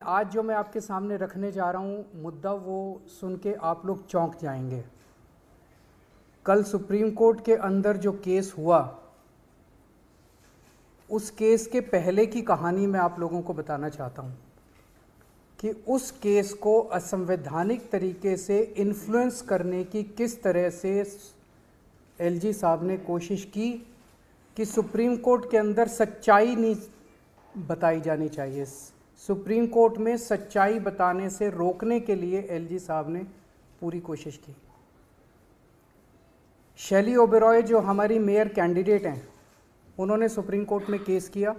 आज जो मैं आपके सामने रखने जा रहा हूँ मुद्दा, वो सुन के आप लोग चौंक जाएंगे। कल सुप्रीम कोर्ट के अंदर जो केस हुआ, उस केस के पहले की कहानी मैं आप लोगों को बताना चाहता हूँ कि उस केस को असंवैधानिक तरीके से इन्फ्लुएंस करने की किस तरह से एलजी साहब ने कोशिश की कि सुप्रीम कोर्ट के अंदर सच्चाई नहीं बताई जानी चाहिए। सुप्रीम कोर्ट में सच्चाई बताने से रोकने के लिए एलजी साहब ने पूरी कोशिश की। शैली ओबेरॉय जो हमारी मेयर कैंडिडेट हैं, उन्होंने सुप्रीम कोर्ट में केस किया।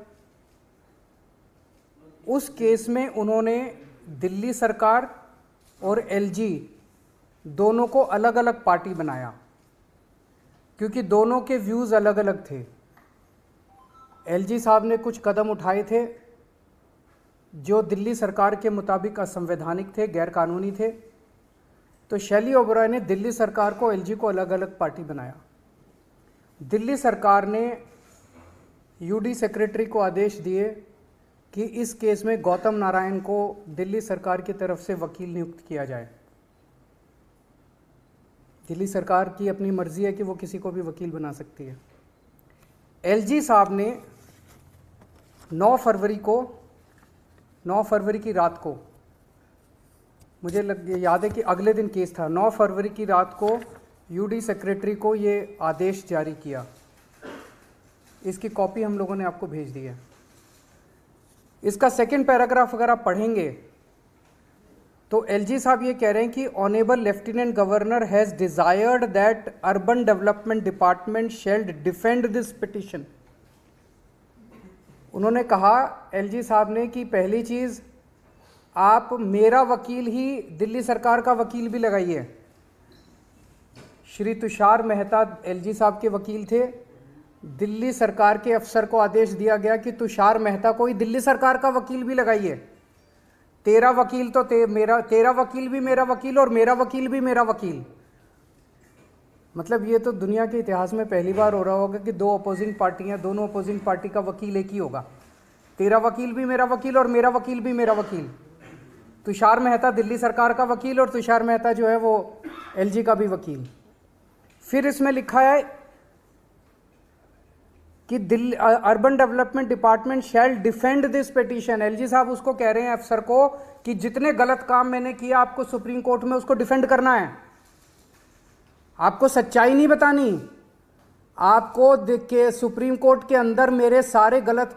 उस केस में उन्होंने दिल्ली सरकार और एलजी दोनों को अलग अलग पार्टी बनाया, क्योंकि दोनों के व्यूज़ अलग अलग थे। एलजी साहब ने कुछ कदम उठाए थे जो दिल्ली सरकार के मुताबिक असंवैधानिक थे, गैर कानूनी थे। तो शैली ओबेरॉय ने दिल्ली सरकार को, एलजी को अलग अलग पार्टी बनाया। दिल्ली सरकार ने यूडी सेक्रेटरी को आदेश दिए कि इस केस में गौतम नारायण को दिल्ली सरकार की तरफ से वकील नियुक्त किया जाए। दिल्ली सरकार की अपनी मर्जी है कि वो किसी को भी वकील बना सकती है। एलजी साहब ने 9 फरवरी की रात को, मुझे याद है कि अगले दिन केस था, 9 फरवरी की रात को यूडी सेक्रेटरी को ये आदेश जारी किया। इसकी कॉपी हम लोगों ने आपको भेज दी है। इसका सेकंड पैराग्राफ अगर आप पढ़ेंगे तो एलजी साहब ये कह रहे हैं कि honourable lieutenant governor has desired that urban development department shall defend this petition. उन्होंने कहा, एलजी साहब ने, कि पहली चीज़, आप मेरा वकील ही दिल्ली सरकार का वकील भी लगाइए। श्री तुषार मेहता एलजी साहब के वकील थे। दिल्ली सरकार के अफसर को आदेश दिया गया कि तुषार मेहता को ही दिल्ली सरकार का वकील भी लगाइए। तेरा वकील तो तेरा वकील भी मेरा वकील और मेरा वकील भी मेरा वकील। मतलब ये तो दुनिया के इतिहास में पहली बार हो रहा होगा कि दो अपोजिंग पार्टियां, दोनों अपोजिंग पार्टी का वकील एक ही होगा। तेरा वकील भी मेरा वकील और मेरा वकील भी मेरा वकील। तुषार मेहता दिल्ली सरकार का वकील और तुषार मेहता जो है वो एलजी का भी वकील। फिर इसमें लिखा है कि Delhi urban development department shall defend this petition. LG साहब उसको कह रहे हैं, अफसर को, कि जितने गलत काम मैंने किया आपको सुप्रीम कोर्ट में उसको डिफेंड करना है। आपको सच्चाई नहीं बतानी, आपको देख के सुप्रीम कोर्ट के अंदर मेरे सारे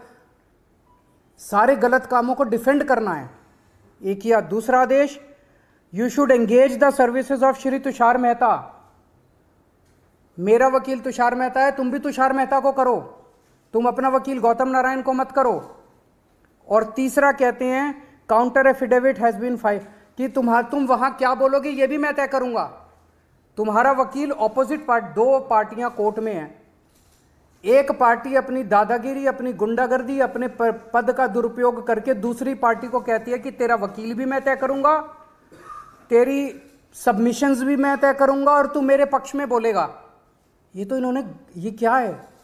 गलत कामों को डिफेंड करना है। एक किया। दूसरा आदेश, you should engage the services of Shri Tushar Mehta. मेरा वकील तुषार मेहता है, तुम भी तुषार मेहता को करो, तुम अपना वकील गौतम नारायण को मत करो। और तीसरा कहते हैं, counter affidavit has been file, कि तुम वहां क्या बोलोगे ये भी मैं तय करूंगा। तुम्हारा वकील ऑपोजिट पार्टी, 2 पार्टियां कोर्ट में हैं। एक पार्टी अपनी दादागिरी, अपनी गुंडागर्दी, अपने पद का दुरुपयोग करके दूसरी पार्टी को कहती है कि तेरा वकील भी मैं तय करूंगा, तेरी सबमिशंस भी मैं तय करूंगा और तू मेरे पक्ष में बोलेगा। ये तो इन्होंने, ये क्या है?